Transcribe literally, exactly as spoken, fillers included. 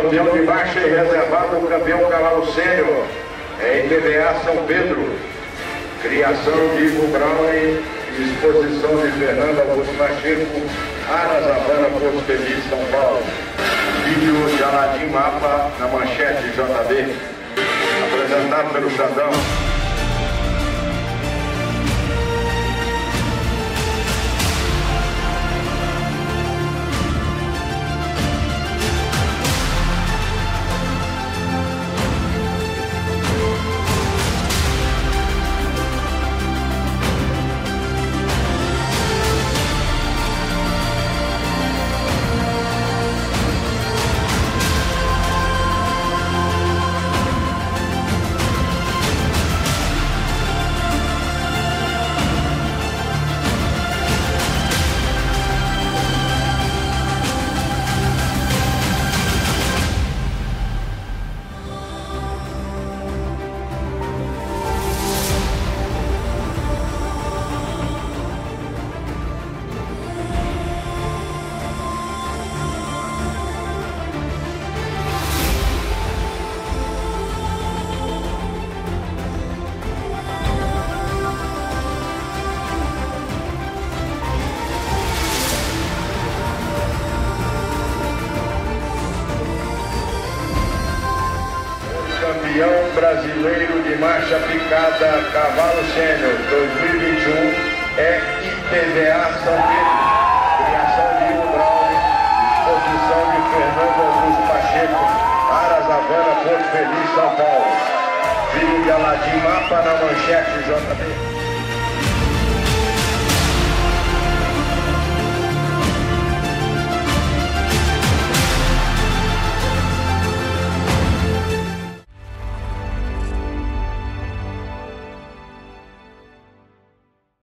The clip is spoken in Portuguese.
Campeão de marcha e reservado o campeão cavalo sênior. É I P V A São Pedro. Criação de Ivo Brown, exposição de Fernando Augusto Pacheco, Aras Havana, Porto Feliz, São Paulo. Vídeo de Aladim Mapa na manchete J B, apresentado pelo Xandão. Campeão brasileiro de marcha picada cavalo sênior dois mil e vinte e um é I P V A São Pedro. Criação de Ivo Brown, exposição de Fernando Augusto Pacheco, Aras Havana, Porto Feliz, São Paulo. Vídeo de Aladim Mapa na manchete J B.